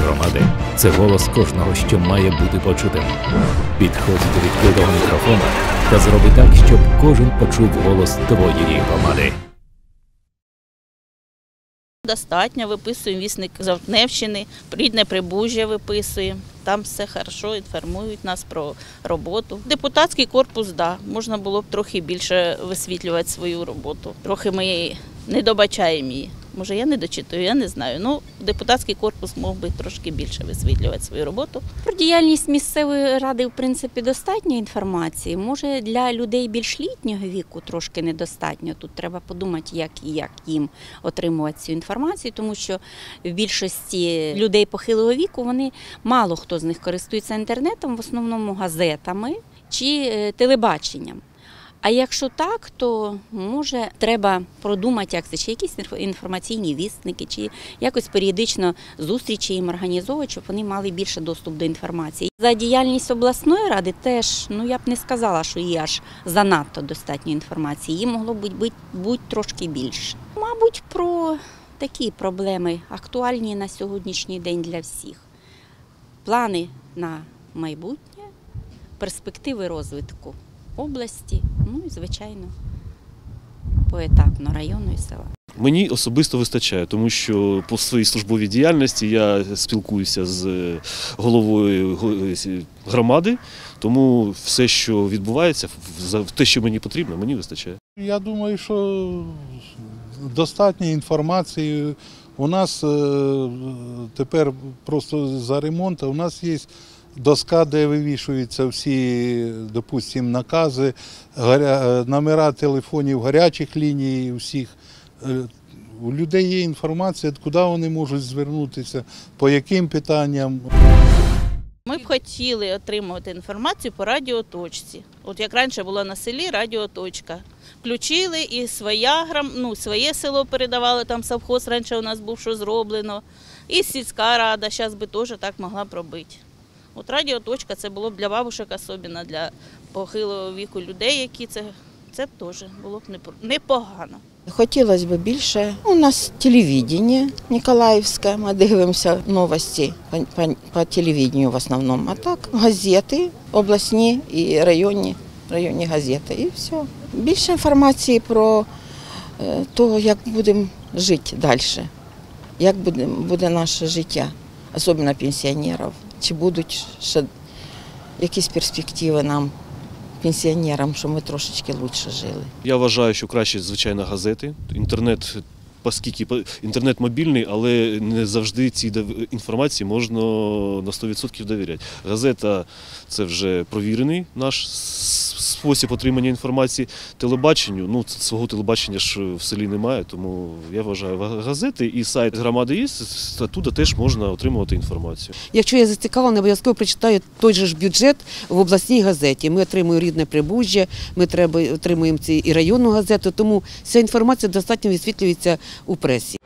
громади – це голос кожного, що має бути почутим. Підходь до відкритого мікрофона та зроби так, щоб кожен почув голос твоєї громади. Достатньо, виписуємо вісник Жовтневщини, рідне Прибужжя виписуємо. Там все добре, інформують нас про роботу. Депутатський корпус, да, можна було б трохи більше висвітлювати свою роботу. Трохи ми не добачаємо її. Може, я не дочитую, я не знаю. Ну, депутатський корпус мог би трошки більше висвітлювати свою роботу. Про діяльність місцевої ради, в принципі, достатньо інформації. Може, для людей більш літнього віку трошки недостатньо. Тут треба подумати, як їм отримувати цю інформацію, тому що в більшості людей похилого віку, мало хто з них користується інтернетом, в основному газетами чи телебаченням. А якщо так, то, може, треба продумати, як це, чи якісь інформаційні вісники, чи якось періодично зустрічі їм організовувати, щоб вони мали більше доступ до інформації. За діяльність обласної ради теж, я б не сказала, що їй аж занадто достатньо інформації, її могло бути трошки більше. Мабуть, про такі проблеми актуальні на сьогоднішній день для всіх. Плани на майбутнє, перспективи розвитку області, і, звичайно, поетапно району і села. Мені особисто вистачає, тому що по своїй службовій діяльності я спілкуюся з головою громади, тому все, що відбувається, те, що мені потрібно, мені вистачає. Я думаю, що достатньо інформації. У нас тепер просто за ремонт, у нас є доска, де вивішуються всі, допустимо, накази, номера телефонів гарячих ліній всіх. У людей є інформація, куди вони можуть звернутися, по яким питанням. Ми б хотіли отримувати інформацію по радіоточці. От як раніше було на селі радіоточка. Включили і своє село передавали, там совхоз раніше у нас був, що зроблено. І сільська рада зараз би теж так могла б робити. От радіоточка, це було б для бабушек, особливо для похилого віку людей, які це б теж було б непогано. Хотілося б більше. У нас телевидение Ніколаївське, ми дивимося новості по телевидению в основному. А так газети обласні і районні газети і все. Більше інформації про те, як будемо жити далі, як буде наше життя, особливо пенсіонерів. Чи будуть ще якісь перспективи нам, пенсіонерам, щоб ми трошечки краще жили. Я вважаю, що краще, звичайно, газети. Інтернет, оскільки інтернет мобільний, але не завжди цій інформації можна на 100% довіряти. Газета – це вже провірений наш спосіб отримання інформації. Телебаченню, свого телебачення ж в селі немає, тому я вважаю, газети і сайт громади є, туди теж можна отримувати інформацію. Якщо я зацікавлена, обов'язково прочитаю той же ж бюджет в обласній газеті. Ми отримуємо рідне Прибужжя, ми отримуємо і районну газету, тому вся інформація достатньо висвітлюється у пресі.